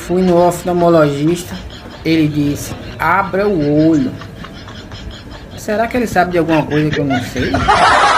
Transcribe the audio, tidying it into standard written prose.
Fui no oftalmologista, ele disse, abra o olho. Será que ele sabe de alguma coisa que eu não sei?